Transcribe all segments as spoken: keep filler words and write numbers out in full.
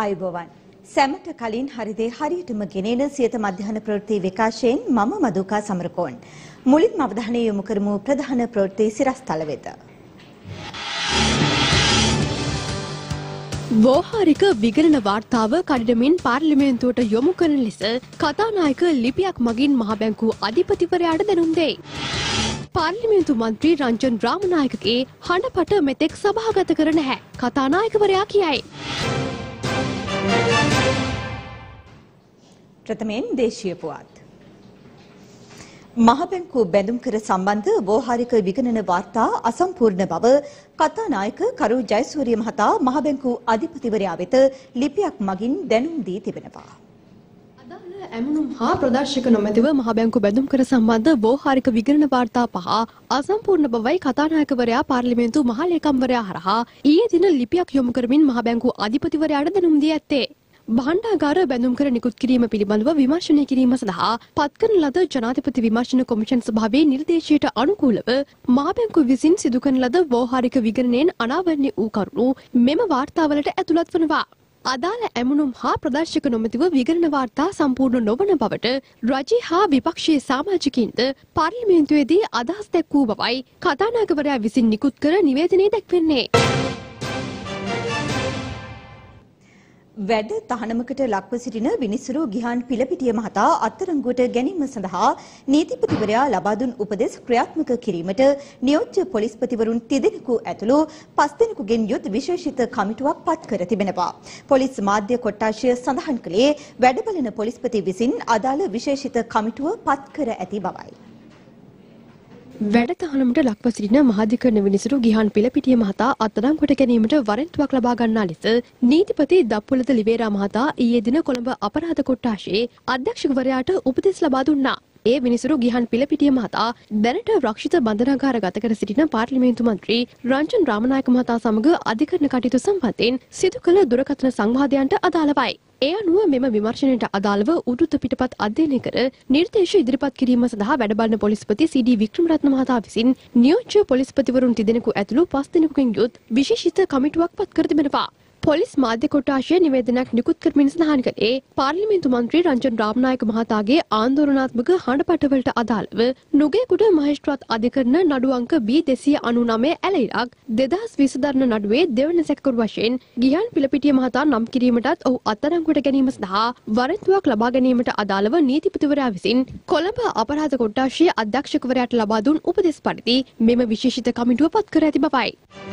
ආයුබෝවන් සැමට කලින් හරිදේ හරියටම ගෙනෙන සියත මධ්‍යහන ප්‍රවෘත්ති විකාශයෙන් මම මදුකා සමරකෝන් මුලින්ම අවධානය යොමු කරමු ප්‍රධාන ප්‍රවෘත්ති සිරස්තල වෙත. වෝහාරික විගණන වාර්තාව කඩමින් පාර්ලිමේන්තුවට යොමු කරන ලෙස කතානායක ලිපියක් මගින් මහ බැංකුව අධිපතිවරයාට දැනුම් දෙයි. පාර්ලිමේන්තු මන්ත්‍රී රංජන් රාමනායකගේ හඬපට මෙතෙක් සභාගත කර නැහැ කතානායකවරයා කියයි. ප්‍රථමයෙන් දේශීය පුවත්. මහ බැංකුව බැඳුම් කර සම්බන්ධ වෝහාරික විගණන වාර්තා අසම්පූර්ණ බව කතානායක කරු ජයසූරිය මහතා මහ බැංකුව අධිපතිවරයා වෙත ලිපියක් මගින් දැනුම් දී තිබෙනවා. ඇමුණුම් හා ප්‍රදර්ශක නොමැතිව මහ බැංකුව බැඳුම් කර සම්බන්ධ වෝහාරික විගණන වාර්තා පහ අසම්පූර්ණ බවයි කතානායකවරයා පාර්ලිමේන්තු මහ ලේකම්වරයා හරහා ඊයේ දින ලිපියක් යොමු කරමින් මහ බැංකුව අධිපතිවරයාට දැනුම් දී ඇත්තේ. භාණ්ඩාගාර බැඳුම් කර නිකුත් කිරීම පිළිබඳව විමර්ශනය කිරීම සඳහා පත්කරන ලද ජනාධිපති විමර්ශන කොමිෂන් සභාවේ නිර්දේශයට අනුකූලව මහ බැංකුව විසින් සිදු කරන ලද වෝහාරික විගණනයෙන් අනාවරණය වූ කරුණු මෙම වාර්තාවලට ඇතුළත් වනවා. අදාළ ඇමුණුම් හා ප්‍රදර්ශක නොමැතිව විගණන වාර්තා සම්පූර්ණ නොවන බවට රජය හා විපක්ෂයේ සමාජිකින්ද පාර්ලිමේන්තුවේදී අදහස් දැක් වූ බවයි කතානායකවරයා විසින් නිකුත් කර නිවේදනයේ දැක්වෙන්නේ. වැඩ තහනමකට ලක්ව සිටින විනිසුරු ගිහාන් පිලපිටිය මහතා අත්අඩංගුවට ගැනීම සඳහා නීතිපතිවරයා ලබා දුන් උපදෙස් ක්‍රියාත්මක කිරීමට නියෝජ්‍ය පොලිස්පතිවරුන් තිදෙනෙකු ඇතුළු පස් දෙනෙකුගෙන් යුත් විශේෂිත කමිටුවක් පත් කර තිබෙනවා. පොලිස් මාධ්‍ය කොට්ටාශය සඳහන් කළේ වැඩ බලන පොලිස්පති විසින් අදාළ විශේෂිත කමිටුව පත් කර ඇති බවයි. වැඩ තහනමට ලක්ව සිටින මහාධිකරණ විනිසුරු ගිහාන් පිලපිටිය මහතා අත්අඩංගුවට ගැනීමට වරෙන්තුවක් ලබා ගන්නා ලෙස නීතිපති දප්පුලත ලිවේරා මහතා ඊයේ දින කොළඹ අපරාධ කොට්ටාශයේ අධ්‍යක්ෂකවරයාට උපදෙස් ලබා දුන්නා. ඒ විනිසුරු ගිහාන් පිලපිටිය මහතා දැනට රක්ෂිත බන්ධනාගාර ගත කර සිටින පාර්ලිමේන්තු මන්ත්‍රී රංජන් රාමනායක මහතා සමග අධිකරණ කටයුතු සම්බන්ධයෙන් සිදු කළ දුරකථන සංවාදයන්ට අදාළවයි. ඒ අනුව මෙම විමර්ශනයට අදාළව උඩුත පිටපත් අධ්‍යයනය කර නිර්දේශ ඉදිරිපත් කිරීම සඳහා වැඩබලන පොලිස්පති සී.ඩී. වික්‍රමරත්න මහතා විසින් නියෝජ්‍ය පොලිස්පතිවරුන් තිදෙනෙකු ඇතුළු පස් දෙනෙකුගෙන් යුත් විශේෂිත කමිටුවක් පත් කර තිබෙනවා. පොලිස් මාධ්‍ය කොට්ටාශය නිවේදනයක් නිකුත් කරමින් සඳහන් කළේ පාර්ලිමේන්තු මන්ත්‍රී රංජන් රාමනායක මහතාගේ ආන්දෝලනාත්මක හඬපටවලට අදාළව නුගේගොඩ මහේස්ත්‍රාත් අධිකරණ නඩු අංක බී දෙසිය අනූනවය ඇලයිරක් දෙදහස් විස්ස දරන නඩුවේ දෙවන සැකකරු වශයෙන් ගිහාන් පිලපිටිය මහතා නම් කිරීමටත් ඔහු අත්අඩංගුවට ගැනීම සඳහා වරෙන්තුවක් ලබා ගැනීමට අදාළව නීතිපතිවරයා විසින් කොළඹ අපරාධ කොට්ටාශයේ අධ්‍යක්ෂකවරයාට ලබා දුන් උපදෙස් පරිදි මෙම විශේෂිත කමිටුව පත් කර ඇති බවයි.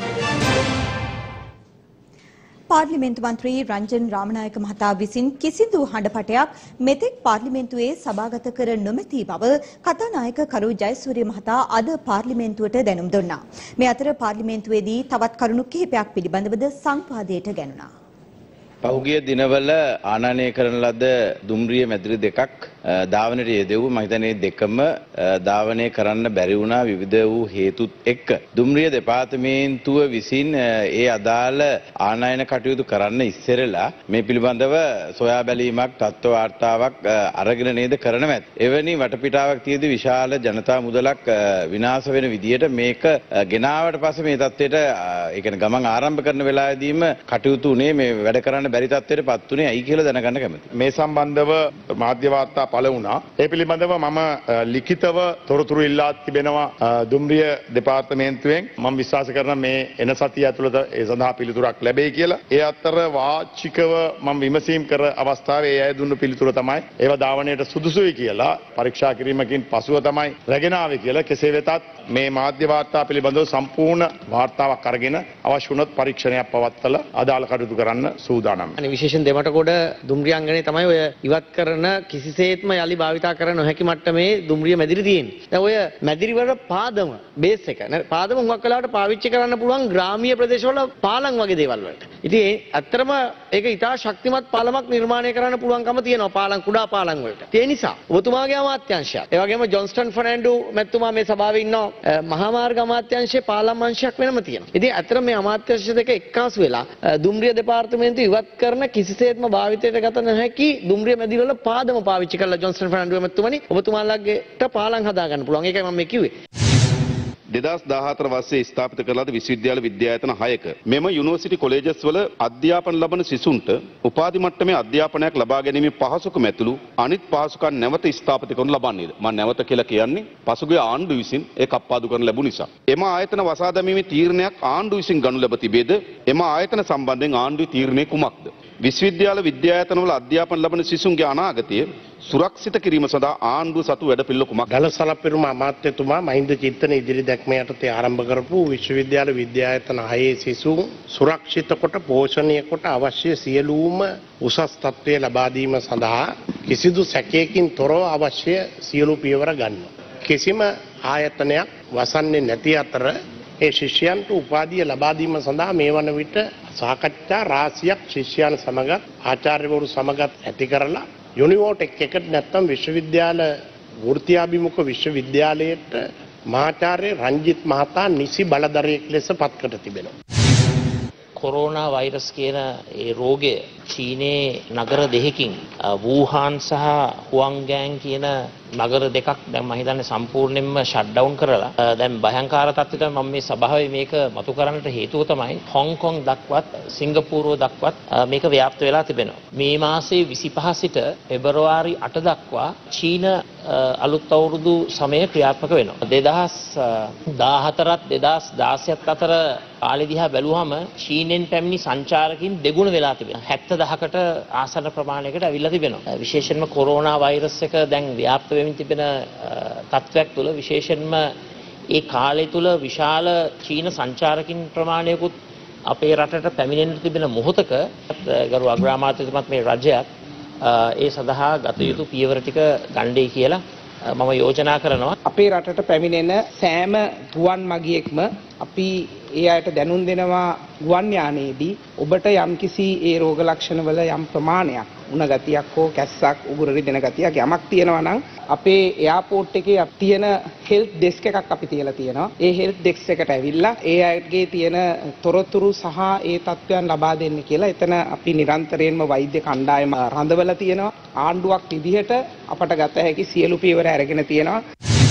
පාර්ලිමේන්තු මන්ත්‍රී රංජන් රාමනායක මහතා විසින් කිසිදු හඬපටයක් මෙතෙක් පාර්ලිමේන්තුවේ සභාගත කර නොමැති බව කතානායක කරු ජයසූරිය මහතා අද පාර්ලිමේන්තුවට දැනුම් දුන්නා. මේ අතර පාර්ලිමේන්තුවේදී තවත් කරුණු කිහිපයක් පිළිබඳවද සංවාදයට ගැනුණා. පහුගිය දිනවල ආනයනය කරන ලද දුම්රිය මැදිරි දෙකක් ධාවනයට යෙදුව මම හිතන්නේ දෙකම ධාවනය කරන්න බැරි වුණා විවිධ වූ හේතුත් එක්ක. දුම්රිය දෙපාර්තමේන්තුව විසින් ඒ අදාළ ආනයන කටයුතු කරන්න ඉස්සෙරලා මේ පිළිබඳව සොයා බැලීමක් තත්ත්ව වාර්තාවක් අරගෙන නේද කරනව ඇත. එවැනි වටපිටාවක් තියදී විශාල ජනතා මුදලක් විනාශ වෙන විදියට මේක ගෙනාවට පස්සේ මේ තත්ත්වයට ඒ කියන්නේ ගමන් ආරම්භ කරන වෙලාවෙදීම කටයුතු උනේ මේ වැඩ කරන්න බැරි තත්ත්වයට පත් උනේ ඇයි කියලා දැනගන්න කැමතියි. මේ සම්බන්ධව මාධ්‍ය වාර්තා පළ වුණා. ඒ පිළිබඳව මම ලිඛිතව තොරතුරු ඉල්ලා තිබෙනවා දුම්රිය දෙපාර්තමේන්තුවෙන්. මම විශ්වාස කරනවා මේ එන සතිය ඇතුළත ඒ සඳහා පිළිතුරක් ලැබෙයි කියලා. ඒ අතර වාචිකව මම විමසීම් කර අවස්ථාවේ ඒ අය දුන්න පිළිතුර තමයි ඒවා ධාවනයට සුදුසුයි කියලා පරීක්ෂා කිරීමකින් පසුව තමයි රැගෙන ආවේ කියලා. කෙසේ වෙතත් මේ මාධ්‍ය වාර්තා පිළිබඳව සම්පූර්ණ වාර්තාවක් අරගෙන අවශ්‍ය වුණොත් පරීක්ෂණයක් පවත්වලා අදාළ කටයුතු කරන්න සූදානම්. අනේ විශේෂයෙන් දෙමටකොඩ දුම්රිය අංගනේ තමයි ඔය ඉවත් කරන කිසිසේත්ම යලි භාවිතා කර නොහැකි මට්ටමේ දුම්රිය මැදිරි තියෙන්නේ. දැන් ඔය මැදිරි වල පාදම බේස් එක නේ පාදම හුඟක් වෙලාවට පාවිච්චි කරන්න පුළුවන් ග්‍රාමීය ප්‍රදේශවල පාලම් වගේ දේවල් වලට. ඉතින් ඇත්තටම ඒක ඉතා ශක්තිමත් පාලමක් නිර්මාණය කරන්න පුළුවන්කම තියෙනවා පාලම් කුඩා පාලම් වලට. ඒ නිසා ඔබතුමාගේ අමාත්‍යාංශයත් ඒ වගේම ජොන්ස්ටන් ෆර්නැන්ඩෝ මැතිතුමා මේ සභාවේ ඉන්නවා මහා මාර්ග අමාත්‍යාංශයේ පාලම් අංශයක් වෙනම තියෙනවා. ඉතින් ඇත්තටම මේ අමාත්‍යාංශ දෙක එක්කාසු වෙලා දුම්රිය දෙපාර්තමේන්තුව ඉවත් කරන කිසිසේත්ම භාවිතයට ගත නොහැකි දුම්රිය මැදිරි වල පාදම පාවිච්චි කරලා ජොන්ස්ටන් ෆර්නැන්ඩෝ මැතිතුමනි ඔබතුමාලගේට පාලම් හදා ගන්න පුළුවන්. ඒකයි මම මේ කිව්වේ. දෙදාස් දාහතර වර්ෂයේ ස්ථාපිත කළ ලද විශ්වවිද්‍යාල විද්‍යායතන හයක මෙම යුනිවර්සිටි කොලෙජස් වල අධ්‍යාපන ලබන සිසුන්ට උපාධි මට්ටමේ අධ්‍යාපනයක් ලබා ගැනීමේ පහසුකම් ඇතුළු අනිත් පහසුකම් නැවත ස්ථාපිත කරනු ලබන්නේද? මම නැවත කියලා කියන්නේ පසුගිය ආණ්ඩුව විසින් ඒක අප්පාදු කරන ලැබුණ නිසා. එම ආයතන වසා දැමීමේ තීරණයක් ආණ්ඩුව විසින් ගනු ලැබ තිබේද? එම ආයතන සම්බන්ධයෙන් ආණ්ඩුවේ තීරණය කුමක්ද? විශ්වවිද්‍යාල විද්‍යායතනවල අධ්‍යාපන ලබන සිසුන්ගේ අනාගතය සුරක්ෂිත කිරීම සඳහා ආණ්ඩුව සතු වැඩපිළිවෙල කුමක්ද? ගලසලපිරුම අමාත්‍යතුමා මහින්ද චිත්තන ඉදිරි දැක්ම යටතේ ආරම්භ කරපු විශ්වවිද්‍යාල විද්‍යායතන හයේ සිසුන් සුරක්ෂිත කොට පෝෂණය කොට අවශ්‍ය සියලුම උසස් තත්ත්වය ලබා දීම සඳහා කිසිදු සැකයකින් තොරව අවශ්‍ය සියලු පියවර ගන්නවා. කිසිම ආයතනයක් වසන්නේ නැති අතර ඒ ශිෂ්‍යයන්ට උපාධිය ලබා දීම සඳහා මේ වන විට සාකච්ඡා රාශියක් ශිෂ්‍යයන් සමගත් ආචාර්යවරු සමගත් ඇති කරලා යුනිවෝටෙක් එකට නැත්නම් විශ්වවිද්‍යාල වෘත්තියාභිමුඛ විශ්වවිද්‍යාලයට මහාචාර්ය රංජිත් මහතා නිසි බලධරයෙක් ලෙස පත් කර තිබෙනවා. කොරෝනා වෛරස් කියන ඒ රෝගය චීනයේ නගර දෙකකින් වූහාන් සහ හුවන්ගෑන් කියන නගර දෙකක් දැන් මම හිතන්නේ සම්පූර්ණයෙන්ම ෂට් ඩවුන් කරලා දැන් භයංකාර තත්ත්වයට මම මේ සභාවේ මේක මතු කරන්නට හේතුව තමයි හොංකොං දක්වත් සිංගප්පූරුව දක්වත් මේක ව්‍යාප්ත වෙලා තිබෙනවා. මේ මාසයේ විසිපහ සිට පෙබරවාරි අට දක්වා චීන අලුත් අවුරුදු සමය ක්‍රියාත්මක වෙනවා. දෙදහස් දාහතරත් දෙදහස් දාසයත් අතර කාලෙ දිහා බැලුවම චීනෙන් පැමිණි සංචාරකින් දෙගුණ වෙලා තිබෙනවා. හැත්තෑ දහකට ආසන්න ප්‍රමාණයකට ඇවිල්ලා තිබෙනවා. විශේෂයෙන්ම කොරෝනා වෛරස් එක දැන් ව්‍යාප්ත වෙමින් තිබෙන තත්ත්වයක් තුළ විශේෂයෙන්ම ඒ කාලය තුළ විශාල චීන සංචාරකින් ප්‍රමාණයකුත් අපේ රටට පැමිණෙන්න තිබෙන මොහොතක ගරු අග්‍රාමාත්‍යතුමත් මේ රජයත් ඒ සඳහා ගත යුතු පියවර ටික ගන්නයි කියලා මම යෝජනා කරනවා. අපේ රටට පැමිණෙන සෑම ගුවන් මගියෙක්ම අපි ඒ අයට දැනුම් දෙනවා ගුවන් යානයේදී ඔබට යම්කිසි ඒ රෝග ලක්ෂණ වල යම් ප්‍රමාණයක් උණ ගතියක් හෝ කැස්සක් උගුරරි දෙන ගතියක් යමක් තියෙනවා නම් අපේ එයාපෝට් එකේ තියෙන හෙල්ත් ඩෙස්ක් එකක් අපි තියලා තියෙනවා. ඒ හෙල්ත් ඩෙස්ක් එකට ඇවිල්ලා ඒ අයගේ තියෙන තොරතුරු සහ ඒ තත්ත්වයන් ලබා දෙන්න කියලා එතන අපි නිරන්තරයෙන්ම වෛද්‍ය කණ්ඩායම රඳවලා තියෙනවා. ආණ්ඩුවක් විදිහට අපට ගත හැකි සියලු පියවර අරගෙන තියෙනවා.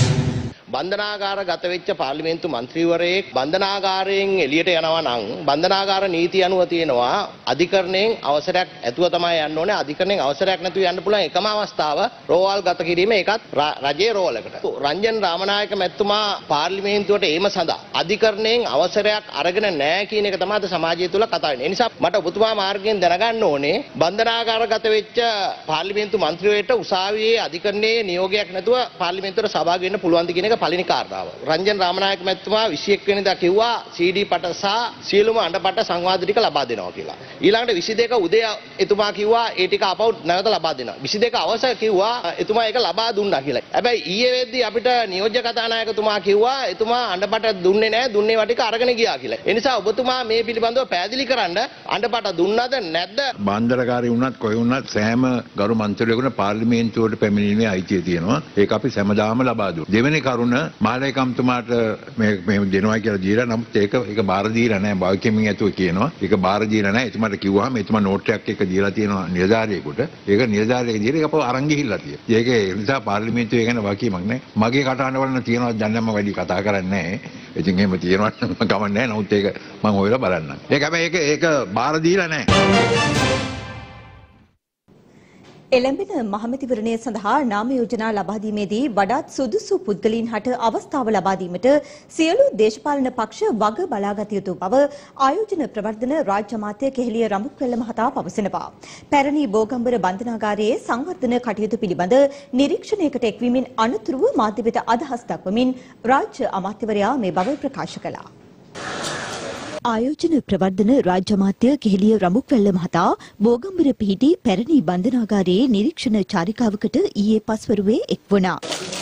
බන්ධනාගාර ගත වෙච්ච පාර්ලිමේන්තු මන්ත්‍රීවරයෙක් බන්ධනාගාරයෙන් එළියට යනවා නම් බන්ධනාගාර නීතිය අනුව තියෙනවා අධිකරණයෙන් අවසරයක් ඇතුව තමයි යන්න ඕනේ. අධිකරණයෙන් අවසරයක් නැතුව යන්න පුළුවන් එකම අවස්ථාව රෝවල් ගත කිරීම, ඒකත් රජයේ රෝල් එකට. රංජන් රාමනායක මැතිතුමා පාර්ලිමේන්තුවට ඒම සඳහා අධිකරණයෙන් අවසරයක් අරගෙන නැහැ කියන එක තමයි අද සමාජය තුළ කතා වෙන්නේ. ඒ නිසා මට ඔබතුමා මාර්ගයෙන් දැනගන්න ඕනේ බන්ධනාගාර ගත වෙච්ච පාර්ලිමේන්තු මන්ත්‍රීවරයෙක්ට උසාවියේ අධිකරණයේ නියෝගයක් නැතුව පාර්ලිමේන්තුවට සහභාගී වෙන්න පුළුවන්ද කියන එක පළවෙනි කාරණාව. රංජන් රාමනායක මැතිතුමා විසිඑක් වෙනිදා කිව්වා සී ඩී පට සහ සියලුම අඬපට සංවාද ටික ලබා දෙනවා කියලා. ඊළඟට විසි දෙක උදේ එතුමා කිව්වා ඒ ටික අපව නැවත ලබා දෙනවා. විසි දෙක අවස කිව්වා එතුමා ඒක ලබා දුන්නා කියලා. හැබැයි ඊයේ වෙද්දී අපිට නියෝජ්‍ය කතානායකතුමා කිව්වා එතුමා අඬපට දුන්නේ නැහැ, දුන්නේ වා ටික අරගෙන ගියා කියලා. ඒ නිසා ඔබතුමා මේ පිළිබඳව පැහැදිලි කරන්න අඬපට දුන්නද නැද්ද? බන්දරකාරී වුණත් කොයි වුණත් සෑම ගරු මන්ත්‍රීවරුන්ට පාර්ලිමේන්තුවට පැමිණීමේ අයිතිය තියෙනවා. ඒක අපි සෑමදාම ලබා දුන්නා. දෙවෙනි කරුණ මාලේකම්තුමාට මේ මේ දෙනවා කියලා දීලා නමුත් ඒක ඒක බාර දීලා නැහැ. භාවිකමින් ඇතුව කියනවා. ඒක බාර දීලා නැහැ. එතුමාට කිව්වහම එතුමා නෝට් එකක් එක දීලා තියෙනවා නිලධාරියෙකුට. ඒක නිලධාරියෙක් දීලා ඒක අපව අරන් ගිහිල්ලා තියෙනවා. ඒක ඒ නිසා පාර්ලිමේන්තුවේ ගැන වකීමක් නැහැ. මගේ කටහඬ වල තියෙනවා දැන් මම වැඩි කතා කරන්නේ නැහැ. ඉතින් එහෙම තියෙනවා නම් කමක් නැහැ. නමුත් ඒක මම ඔයලා බලන්නම්. ඒක හැබැයි ඒක ඒක බාර දීලා නැහැ. එළඹෙන මහමැතිවරණය සඳහා නාම යෝජනා ලබා දීමේදී වඩාත් සුදුසු පුද්ගලයන් හට අවස්ථාව ලබා දීමට සියලු දේශපාලන පක්ෂ වග බලාගත යුතු බව ආයෝජන ප්‍රවර්ධන රාජ්‍ය අමාත්‍ය කෙහෙලිය රඹුක්වැල්ල මහතා පවසනවා. පැරණි බෝගම්බර බන්ධනාගාරයේ සංවර්ධන කටයුතු පිළිබඳ නිරීක්ෂණයකට එක්වීමෙන් අනතුරුව මාධ්‍ය වෙත අදහස් දක්වමින් රාජ්‍ය අමාත්‍යවරයා මේ බව ප්‍රකාශ කළා. ආයෝජන ප්‍රවර්ධන රාජ්‍ය අමාත්‍ය කෙහෙලිය රඹුක්වැල්ල මහතා බෝගම්බර පිහිටි පැරණි බන්ධනාගාරයේ නිරීක්ෂණ චාරිකාවකට ඊයේ පස්වරුවේ එක් වුණා.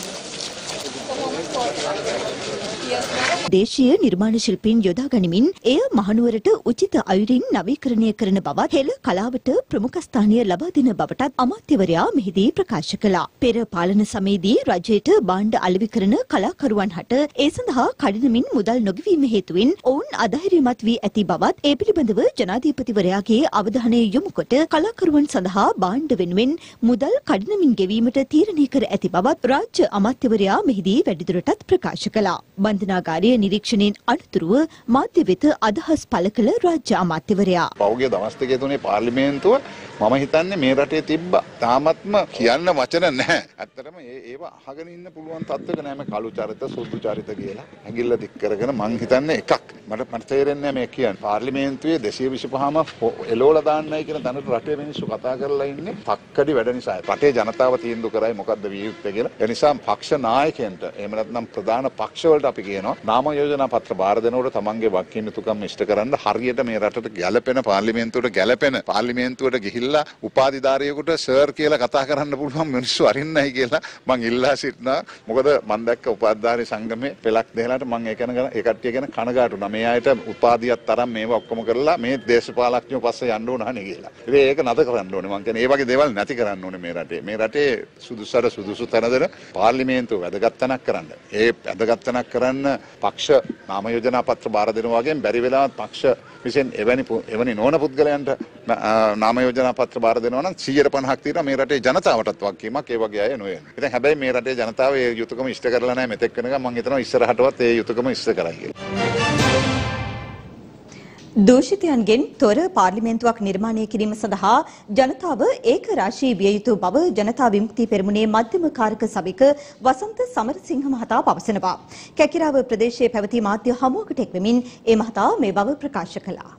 දේශීය නිර්මාණ ශිල්පීන් යොදා ගනිමින් එය මහනුවරට උචිත අයුරින් නවීකරණය කරන බවත් හෙළ කලාවට ප්‍රමුඛස්ථානය ලබා දෙන බවටත් අමාත්‍යවරයා මෙහිදී ප්‍රකාශ කළා. පෙර පාලන සමයේදී රජයට භාණ්ඩ අලෙවි කරන කලාකරුවන් හට ඒ සඳහා කඩිනමින් මුදල් නොගෙවීම හේතුවෙන් ඔවුන් අධෛර්යමත් වී ඇති බවත් ඒ පිළිබඳව ජනාධිපතිවරයාගේ අවධානය යොමු කොට කලාකරුවන් සඳහා භාණ්ඩ වෙනුවෙන් මුදල් කඩිනමින් ගෙවීමට තීරණය කර ඇති බවත් රාජ්‍ය අමාත්‍යවරයා මෙහිදී වැඩිදුරටත් ප්‍රකාශ කළා. බන්ධනාගාරයේ නිරීක්ෂණයෙන් අනතුරුව මාධ්‍ය වෙත අදහස් පළ කළ රාජ්‍ය අමාත්‍යවරයා. පෞගේ දවස් දෙකේ තුනේ පාර්ලිමේන්තුව මම හිතන්නේ මේ රටේ තිබ්බ තාමත්ම කියන්න වචන නැහැ. ඇත්තටම ඒ ඒව අහගෙන ඉන්න පුළුවන් තත්ත්වයක නෑ මේ කළු චරිත සුදු චරිත කියලා. ඇඟිල්ල දික් කරගෙන මං හිතන්නේ එකක්. මට මට තේරෙන්නේ මේ කියන්නේ. පාර්ලිමේන්තුවේ දෙසිය විසිපහම එලෝලා දාන්නයි කියන තැනට රටේ මිනිස්සු කතා කරලා ඉන්නේ තක්කඩි වැඩ නිසා. රටේ ජනතාව තීන්දුව කරයි මොකද්ද විය යුත්තේ කියලා. ඒ නිසා පක්ෂ නායකයන්ට එහෙම නැත්නම් ප්‍රධාන පක්ෂ වලට අපි කියනවා නාම යෝජනා පත්‍ර බාර දෙනකොට තමන්ගේ වක්කීම් යුතුකම් ඉෂ්ට කරන්න හරියට මේ රටට ගැළපෙන පාර්ලිමේන්තුවට ගැළපෙන පාර්ලිමේන්තුවට ගිහිල්ලා උපාධිධාරියෙකුට සර් කියලා කතා කරන්න පුළුවන් මිනිස්සු අරින්නයි කියලා මං ඉල්ලා සිටිනවා. මොකද මං දැක්ක උපාධිධාරී සංගමේ පෙලක් දෙහලාට මං ඒ කෙන ඒ කට්ටිය ගැන කනගාටු වුණා. මේ අයට උපාධියක් තරම් මේවා ඔක්කොම කරලා මේ දේශපාලඥයෝ පස්සේ යන්න ඕනහනේ කියලා. ඉතින් ඒක නතර කරන්න ඕනේ. මං කියන්නේ ඒ වගේ දේවල් නැති කරන්න ඕනේ මේ රටේ. මේ රටේ සුදුසුතර සුදුසු තැන දෙන පාර්ලිමේන්තුව වැදගත් තැනක් කරන්න. ඒ වැදගත් තැනක් කරන්න පක්ෂ නාම යෝජනා පත්‍ර බාර දෙනවා වගේම බැරි වෙලාවත් පක්ෂ විසින් එවැනි එවැනි නොවන පුද්ගලයන්ට නාම යෝජනා පත්‍ර බාර දෙනවා නම් සියයට පනහක් තියෙනවා මේ රටේ ජනතාවටත් වගකීමක් ඒ වගේ අය නොවේ. ඉතින් හැබැයි මේ රටේ ජනතාව ඒ යුතුයකම ඉෂ්ට කරලා නැහැ මෙතෙක් වෙනකම්. මම හිතනවා ඉස්සරහටවත් ඒ යුතුයකම ඉෂ්ට කරයි කියලා. දූෂිතයන්ගෙන් තොර පාර්ලිමේන්තුවක් නිර්මාණය කිරීම සඳහා ජනතාව ඒක රාශී විය යුතු බව ජනතා විමුක්ති පෙරමුණේ මධ්‍යම කාරක සභික වසන්ත සමරසිංහ මහතා පවසනවා. කැකිරාව ප්‍රදේශයේ පැවති මාධ්‍ය හමුවකට එක්වෙමින් ඒ මහතා මේ බව ප්‍රකාශ කළා.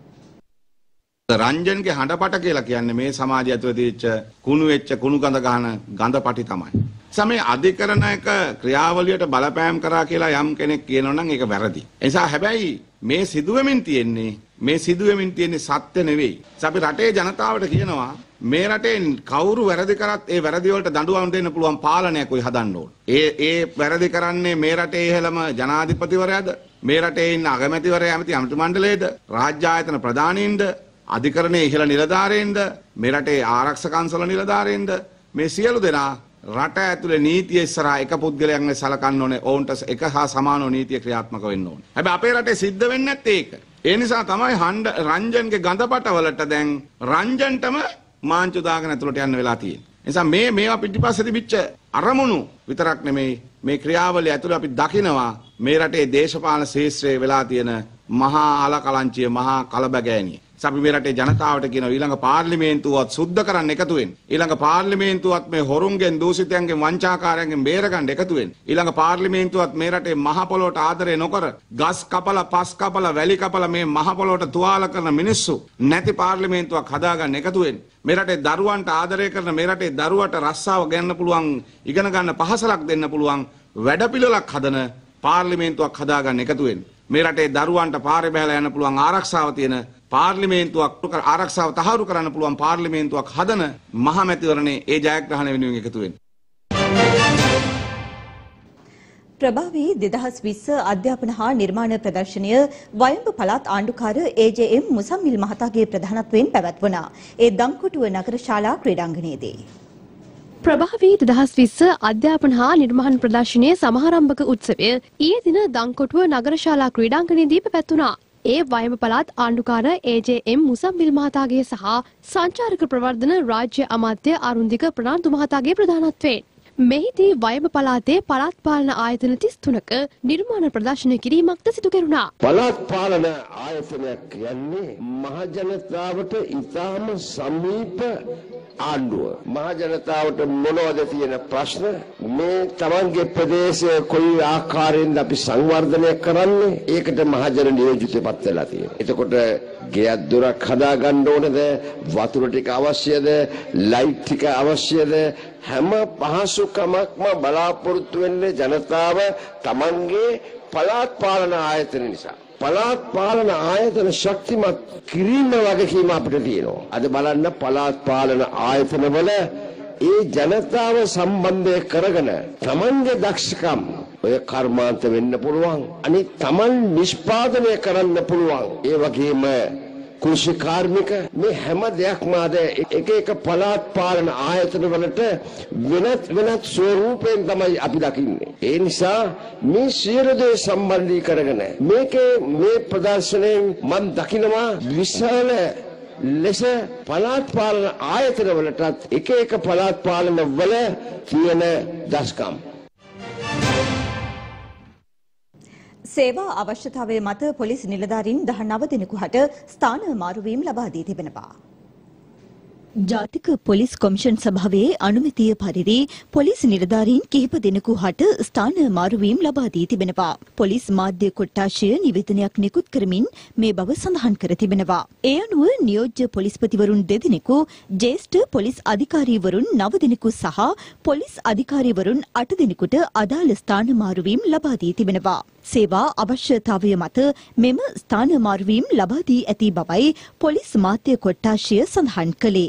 රංජන්ගේ හඬපට කියලා කියන්නේ මේ සමාජය ඇතුළේ තියෙච්ච කුණු වෙච්ච කුණු ගඳ ගහන ගඳපටි තමයි. සමේ අධිකරණයක ක්‍රියාවලියට බලපෑම් කරා කියලා යම් කෙනෙක් කියනවා නම් ඒක වැරදි. ඒ නිසා හැබැයි මේ සිදුවෙමින් තියෙන්නේ මේ සිදුවෙමින් තියෙන්නේ සත්‍ය නෙවෙයි. අපි රටේ ජනතාවට කියනවා මේ රටේ කවුරු වැරදි කරත් ඒ වැරදි වලට දඬුවම් දෙන්න පුළුවන් පාලනයක් උයි හදන්න ඕන. ඒ ඒ වැරදි කරන්නේ මේ රටේ ඉහළම ජනාධිපතිවරයාද? මේ රටේ ඉන්න අගමැතිවරයා ඇමති අමාත්‍ය මණ්ඩලයේද? රාජ්‍ය ආයතන ප්‍රධානීන්ද? අධිකරණයේ ඉහළ නිලධාරීන්ද? මේ රටේ ආරක්ෂක අංශවල නිලධාරීන්ද? මේ සියලු දෙනා රට ඇතුලේ නීතිය ඉස්සරහා එක පුද්ගලයන්ගේ සලකන්න ඕනේ. ඔවුන්ට එක හා සමානව නීතිය ක්‍රියාත්මක වෙන්න ඕනේ. හැබැයි අපේ රටේ සිද්ධ වෙන්නේ නැත්තේ ඒක. ඒ නිසා තමයි හඬ රංජන්ගේ ගඳපටවලට දැන් රංජන්ටම මාංචු දාගෙන ඇතුළට යන්න වෙලා තියෙන්නේ. ඒ නිසා මේ මේවා පිටිපස්සේ තිබිච්ච අරමුණු විතරක් නෙමෙයි මේ ක්‍රියාවලිය ඇතුළේ අපි දකිනවා මේ රටේ දේශපාලන ශාස්ත්‍රයේ වෙලා තියෙන මහා අලකලංචිය මහා කලබගෑනිය. අපි මේ රටේ ජනතාවට කියන ඊළඟ පාර්ලිමේන්තුවත් සුද්ධ කරන්න එකතු වෙන්න. ඊළඟ පාර්ලිමේන්තුවත් මේ හොරුන්ගෙන් දූෂිතයන්ගෙන් වංචාකාරයන්ගෙන් බේරගන්න එකතු වෙන්න. ඊළඟ පාර්ලිමේන්තුවත් මේ රටේ මහ පොළොවට ආදරය නොකර ගස් කපලා පස් කපලා වැලි කපලා මේ මහ පොළොවට තුවාල කරන මිනිස්සු නැති පාර්ලිමේන්තුවක් හදාගන්න එකතු වෙන්න. මේ රටේ දරුවන්ට ආදරය කරන මේ රටේ දරුවට රස්සාව ගන්න පුළුවන් ඉගෙන ගන්න පහසලක් දෙන්න පුළුවන් වැඩපිළිවෙලක් හදන පාර්ලිමේන්තුවක් හදාගන්න එකතු වෙන්න. මේ රටේ දරුවන්ට පාරේ බහලා යන්න පුළුවන් ආරක්ෂාව තියෙන පාර්ලිමේන්තුවක් ආරක්ෂාව තහවුරු කරන්න පුළුවන් පාර්ලිමේන්තුවක් හදන මහමැතිවරණේ ඒ ජයග්‍රහණය වෙනුවෙන් එකතු වෙන්න. ප්‍රභාවී දෙදහස් විස්ස අධ්‍යාපන හා නිර්මාණ ප්‍රදර්ශනය වයඹ පළාත් ආණ්ඩුකාර ඒ ජේ එම් මුසම්මිල් මහතාගේ ප්‍රධානත්වයෙන් පැවැත්වුණා. ඒ දම්කොටුව නගර ශාලා ක්‍රීඩාංගණයේදී. ප්‍රභාවී දෙදහස් විස්ස අධ්‍යාපන හා නිර්මාණ ප්‍රදර්ශනයේ සමාරම්භක උත්සවය ඊයේ දින දම්කොටුව නගරශාලා ක්‍රීඩාංගණයේදී පැවැත්වුණා. ඒ වයඹ පළාත් ආණ්ඩුකාර ඒ ජේ එම් මුසම්මිල් මහතාගේ සහ සංචාරක ප්‍රවර්ධන රාජ්‍ය අමාත්‍ය අරුන්දික ප්‍රනාන්දු මහතාගේ ප්‍රධානත්වයෙන් මෙහිදී වයඹ පළාතේ පළාත් පාලන ආයතන තිස් තුනක නිර්මාණ ප්‍රදර්ශන කිරීමක්ද සිදු කෙරුණා. පළාත් පාලන ආයතනයක් කියන්නේ මහජනතාවට ඉතාම සමීප ආණ්ඩුව. මහජනතාවට මොනවද තියෙන ප්‍රශ්න? මේ තමන්ගේ ප්‍රදේශය කොයි ආකාරයෙන්ද අපි සංවර්ධනය කරන්නේ? ඒකට මහජන නියෝජිතපත් වෙලා තියෙනවා. එතකොට ගෙයක් දොරක් හදා ගන්න ඕනද? වතුර ටික අවශ්‍යද? ලයිට් ටික අවශ්‍යද? හැම පහසුකමක්ම බලාපොරොත්තු වෙන්නේ ජනතාව තමන්ගේ පළාත් පාලන ආයතන නිසා. පළාත් පාලන ආයතන ශක්තිමත් කිරීම වගකීම අපිට තියෙනවා. අද බලන්න පළාත් පාලන ආයතනවල ඒ ජනතාව සම්බන්ධය කරගෙන තමන්ගේ දක්ෂකම් ඔය කර්මාන්ත වෙන්න පුළුවන්. අනිත් තමන් නිෂ්පාදනය කරන්න පුළුවන්. ඒ වගේම කෘෂි කාර්මික මේ හැම දෙයක්ම අද එක එක පළාත් පාලන ආයතන වලට වෙනත් වෙනත් ස්වරූපයෙන් තමයි අපි දකින්නේ. ඒ නිසා මේ සියලු දේ සම්බන්ධී කරගෙන මේකේ මේ ප්‍රදර්ශනයෙන් මම දකිනවා විශාල ලෙස පළාත් පාලන ආයතන වලටත් එක එක පළාත් පාලන වල තියෙන දස්කම්. සේවා අවශ්‍යතාවය මත පොලිස් නිලධාරීන් දහනව දෙනෙකු හට ස්ථාන මාරුවීම් ලබා දී තිබෙනවා. ජාතික පොලිස් කොමිෂන් සභාවේ අනුමැතිය පරිදි පොලිස් නිලධාරීන් කිහිප දෙනෙකු හට ස්ථාන මාරුවීම් ලබා දී තිබෙනවා. පොලිස් මාධ්‍ය කොට්ටාශය නිවේදනයක් නිකුත් කරමින් මේ බව සඳහන් කර තිබෙනවා. ඒ අනුව නියෝජ්‍ය පොලිස්පතිවරුන් දෙදෙනෙකු, ජ්‍යෙෂ්ඨ පොලිස් අධිකාරීවරුන් නව දෙනෙකු සහ පොලිස් අධිකාරීවරුන් අට දෙනෙකුට අදාළ ස්ථාන මාරුවීම් ලබා දී තිබෙනවා. සේවා අවශ්‍යතාවය මත මෙම ස්ථාන මාරුවීම් ලබා දී ඇති බවයි පොලිස් මාධ්‍ය කොට්ටාශය සඳහන් කළේ.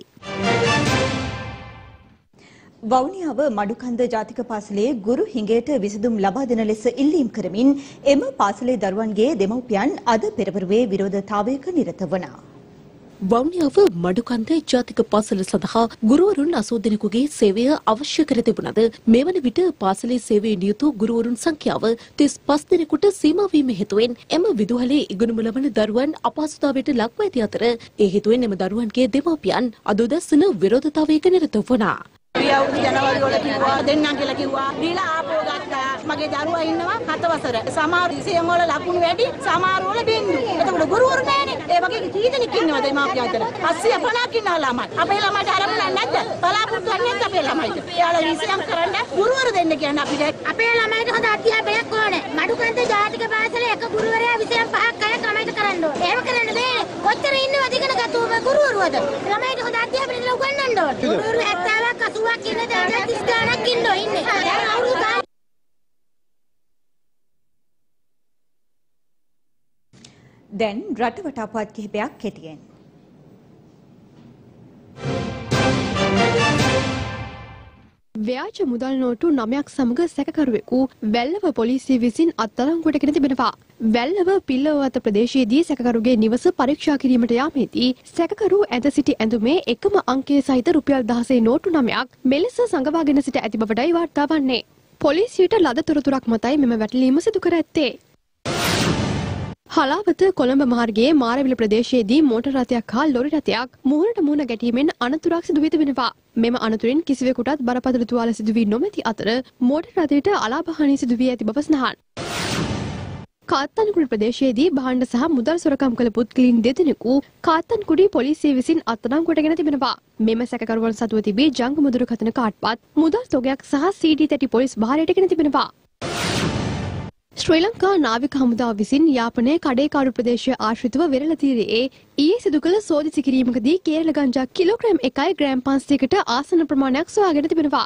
වවුනියාව මඩුකන්ද ජාතික පාසලේ ගුරු හිඟයට විසඳුම් ලබා දෙන ලෙස ඉල්ලීම් කරමින් එම පාසලේ දරුවන්ගේ දෙමව්පියන් අද පෙරවරුවේ විරෝධතාවයක නිරත වුණා. වවුනියාව මඩුකන්ද ජාතික පාසල සඳහා ගුරුවරුන් අසූ දෙනෙකුගේ සේවය අවශ්‍ය කර තිබුණද මේ වන විට පාසලේ සේවයේ නියුතු ගුරුවරුන් සංඛ්‍යාව තිස් පස් දෙනෙකුට සීමා වීම හේතුවෙන් එම විදුහලේ ඉගෙනුම ලබන දරුවන් අපහසුතාවයට ලක්ව ඇති අතර ඒ හේතුවෙන් එම දරුවන්ගේ දෙමාපියන් අද උදැසන විරෝධතාවයක නිරත වුණා. අවුරුදු ජනවාරි වල කිව්වා දෙන්නම් කියලා කිව්වා. දීලා ආපෝ ගත්තා. මගේ දරුවා ඉන්නවා හත වසර. සමහර විෂයන් වල ලකුණු වැඩි, සමහර වල බින්දු. එතකොට ගුරුවරු නැහැනේ. ඒ වගේ කී දෙනෙක් ඉන්නවද මේ මාපිය අතර? පස්සිය පනහක් ඉන්නවා ළමයි. අපේ ළමයිට අරමුණක් නැද්ද? බලාපොරොත්තු වෙන්නේ නැද්ද අපේ ළමයිට? එයාලා විෂයන් කරන්න ගුරුවරු දෙන්න කියන්නේ අපිට. අපේ ළමයිට හොඳ අධ්‍යාපනයක් ඕනේ. මඩුකන්ද ජාතික පාසලේ එක ගුරුවරයා විෂයන් පහක් අය ළමයිට කරන්න ඕනේ. එහෙම කරන්න බෑ. කොච්චර ඉන්නවද ඉගෙන ගත්තු ගුරුවරුද? ළමයිට හොඳ අධ්‍යාපනයක් උගන්වන්න ඕනේ. ගුරුවරු හැත්තෑවක් අසූවක් ඉන්න දැන් තිස් ගාණක් ඉන්නෝ ඉන්නේ. දැන් අවුරුදු දැන් රටවටා පත් කිහිපයක් කෙටියෙන්. ව්‍යාජ මුදල් නෝටු නවයක් සමග සැකකරුවෙකු වැල්ලව පොලිසිය විසින් අත්අඩංගුවටගෙන තිබෙනවා. වැල්ලව පිල්ලවත ප්‍රදේශයේදී සැකකරුගේ නිවස පරීක්ෂා කිරීමට යාමේදී සැකකරු ඇඳ සිටි ඇඳුමේ එකම අංකයේ සහිත රුපියල් දහසේ නෝටු නවයක් මෙලෙස සංගවාගෙන සිට ඇති බවටයි වාර්තා වන්නේ. පොලිසියට ලද තොරතුරක් මතයි මෙම වැටලීම සිදු කර ඇත්තේ. හලාවත කොළඹ මාර්ගයේ මාරවිල ප්‍රදේශයේදී මෝටර් රථයක් හා ලොරි රථයක් මුහුණට මුහුණ ගැටීමෙන් අනතුරක් සිදු වී තිබෙනවා. මෙම අනතුරින් කිසිවෙකුටත් බරපතල තුවාල සිදු වී නොමැති අතර මෝටර් රථයට අලාභහානි සිදු වී ඇති බව සඳහන්. කාත්තන්කුඩි ප්‍රදේශයේදී භාණ්ඩ සහ මුදල් සොරකම් කළ පුද්ගලයන් දෙදෙනෙකු කාත්තන්කුඩි පොලිසිය විසින් අත්අඩංගුවටගෙන තිබෙනවා. මෙම සැකකරුවන් සතුව තිබී ජංගම දුරකථන කාඩ්පත්, මුදල් තොගයක් සහ සීඩී තැටි පොලිස් භාරයටගෙන තිබෙනවා. ශ්‍රී ලංකා නාවික හමුදාව විසින් යාපනයේ කඩේකාඩු ප්‍රදේශය ආශ්‍රිතව වෙරළ තීරයේ ඊයේ සිදු කළ සෝදිසි කිරීමකදී කේරළ ගංජා කිලෝග්‍රෑම් එකයි ග්‍රෑම් පන්සියයකට ආසන ප්‍රමාණයක් සොයාගෙන තිබෙනවා.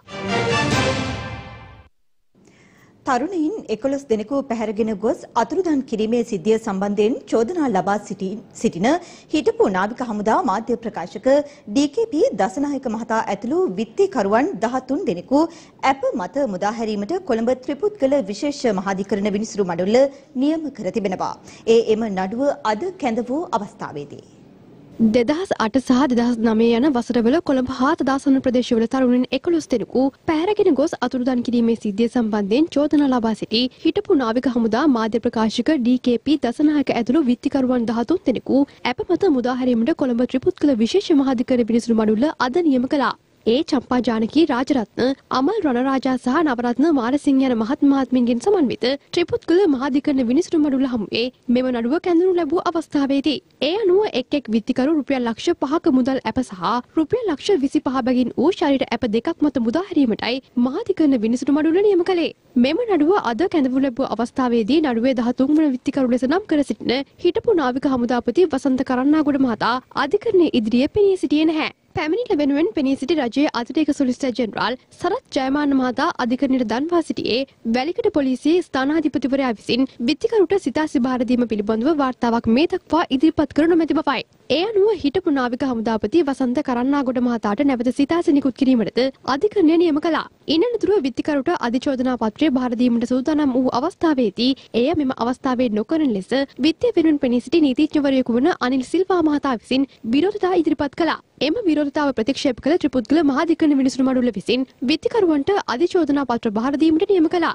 තරුණයින් එකොළොස් දෙනෙකු පැහැරගෙන ගොස් අතුරුදන් කිරීමේ සිද්ධිය සම්බන්ධයෙන් චෝදනා ලබා සිටින හිටපු නාවික හමුදා මාධ්‍ය ප්‍රකාශක ඩී.කේ.පී. දසනායක මහතා ඇතුළු විත්තිකරුවන් දහතුන් දෙනෙකු ඇප මත මුදා හැරීමට කොළඹ ත්‍රිපුත්කල විශේෂ මහාධිකරණ විනිසුරු මඩුල්ල නියම කර තිබෙනවා. ඒ එම නඩුව අද කැඳ වූ අවස්ථාවේදී දෙදහස් අට සහ දෙදහස් නවය යන වසරවල කොළඹ හා තදාසන්න ප්‍රදේශවල තරුණින් එකොළොස් දෙනෙකු පැහැරගෙන ගොස් අතුරුදන් කිරීමේ සිද්ධිය සම්බන්ධයෙන් චෝදනා ලබා සිටි හිටපු නාවික හමුදා මාධ්‍ය ප්‍රකාශක ඩී.කේ.පී. දසනායක ඇතුළු විත්තිකරුවන් දහතුන් දෙනෙකු ඇප මත මුදා හැරීමට කොළඹ ත්‍රිපුත්කල විශේෂ මහාධිකරණ විනිසුරු මඩුල්ල අද නියම කළා. ඒ චම්පා ජානකී රාජරත්න, අමල් රණරාජා සහ නවරත්න මාරසිංහ යන මහත් මහත්මින්ගෙන් සමන්විත ත්‍රිපුත්කල මහාධිකරණ විනිසුරු මඩුල්ල හමුවේ මෙම නඩුව කැඳවනු ලැබූ අවස්ථාවේදී ඒ අනුව එක් එක් විත්තිකරු රුපියල් ලක්ෂ පහක මුදල් ඇප සහ රුපියල් ලක්ෂ විසිපහ බැගින් වූ ශරීර ඇප දෙකක් මත මුදා හැරීමටයි මහාධිකරණ විනිසුරු මඩුල්ල නියම කළේ. මෙම නඩුව අද කැඳවනු ලැබූ අවස්ථාවේදී නඩුවේ දහතුන් වන විත්තිකරු ලෙස නම් කර සිටින හිටපු නාවික හමුදාපති වසන්ත කරන්නාගොඩ මහතා අධිකරණයේ ඉදිරියේ පෙනී සිටියේ නැහැ. පැමිණිල්ල වෙනුවෙන් පෙනී සිටි රජයේ අතිරේක සොලිසිටර් ජෙනරාල් සරත් ජයමාන මහතා අධිකරණයට දන්වා සිටියේ වැලිකඩ පොලිසියේ ස්ථානාධිපතිවරයා විසින් විත්තිකරුට සිතාසි භාර දීම පිළිබඳව වාර්තාවක් මේ දක්වා ඉදිරිපත් කර නොමැති බවයි. ඒ අනුව හිටපු නාවික හමුදාපති වසන්ත කරන්නාගොඩ මහතාට නැවත සිතාසි නිකුත් කිරීමටද අධිකරණය නියම කළා. ඉන්නතුරුව විත්තිකරුට අධිචෝදනා පත්‍රය භාර දීමට සූදානම් වූ අවස්ථාවේදී එය මෙම අවස්ථාවේ නොකරන ලෙස විත්තිය වෙනුවෙන් පෙනී සිටි නීතිඥවරයෙකු වන අනිල් සිල්වා මහතා විසින් විරෝධතා ඉදිරිපත් කළා. එම විරෝධතාව ප්‍රතික්ෂේප කළ ත්‍රිපුත්කල මහාධිකරණ විනිසුරු මඩුල්ල විසින් විත්තිකරුවන්ට අධිචෝදනා පත්‍ර බාර දීමට නියම කළා.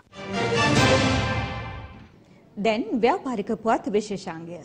දැන් ව්‍යාපාරික පුවත් විශේෂාංගය.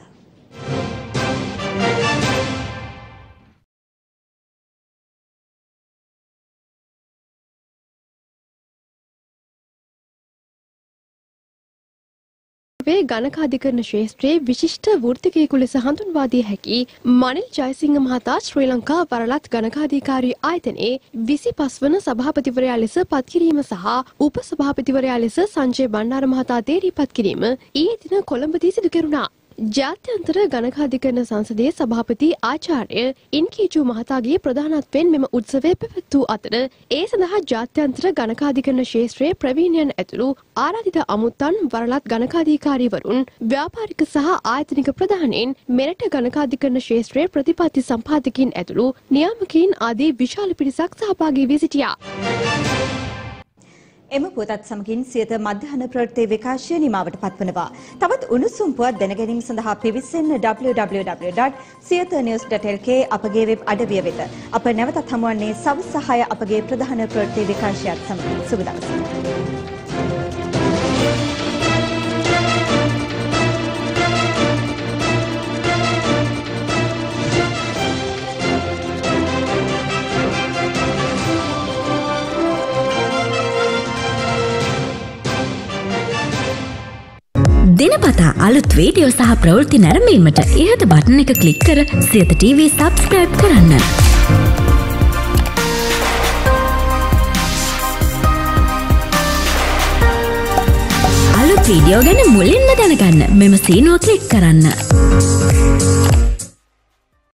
වේ ගණකාධිකරණ ශාස්ත්‍රයේ විශිෂ්ට වෘත්තිකයෙකු ලෙස හඳුන්වා දිය හැකි මනිල් ජයසිංහ මහතා ශ්‍රී ලංකා වරලත් ගණකාධිකාරී ආයතනයේ විසිපස් වන සභාපතිවරයා ලෙස පත්කිරීම සහ උපසභාපතිවරයා ලෙස සංජය බණ්ඩාර මහතා තේරීපත් කිරීම ඊයේ දින කොළඹදී සිදු කෙරුණා. ජාත්‍යන්තර ගණකාධිකරණ සංසදයේ සභාපති ආචාර්ය ඉන්කීචු මහතාගේ ප්‍රධානත්වයෙන් මෙම උත්සවය පැවැත්වූ අතර ඒ සඳහා ජාත්‍යන්තර ගණකාධිකරණ ශාස්ත්‍රයේ ප්‍රවීණයන් ඇතුළු ආරාධිත අමුත්තන් වරලත් ගණකාධිකාරීවරුන් ව්‍යාපාරික සහ ආයතනික ප්‍රධානීන් මෙරට ගණකාධිකරණ ශාස්ත්‍රයේ ප්‍රතිපත්ති සම්පාදකයින් ඇතුළු නියාමකයින් ආදී විශාල පිරිසක් සහභාගී වී සිටියා. එම පුවතත් සමගින් සියත මධ්‍යහන ප්‍රවෘත්ති විකාශය නිමාවට පත්වනවා. තවත් උණුසුම් පුවත් දැනගැනීම සඳහා පිවිසෙන්න double-u double-u double-u dot siyatha news dot l k අපගේ වෙබ් අඩවිය වෙත. අප නැවතත් හමුවන්නේ සවස් සහය අපගේ ප්‍රධාන ප්‍රවෘත්ති විකාශයත් සමගින්. සුබ දවසක්. දිනපතා අලුත් වීඩියෝ සහ ප්‍රවෘත්ති නැරඹීමට ඉහත බටන් එක ක්ලික් කර සියත ටීවී සබ්ස්ක්‍රයිබ් කරන්න. අලුත් වීඩියෝ ගැන මුලින්ම දැනගන්න මෙම සීනුව ක්ලික් කරන්න.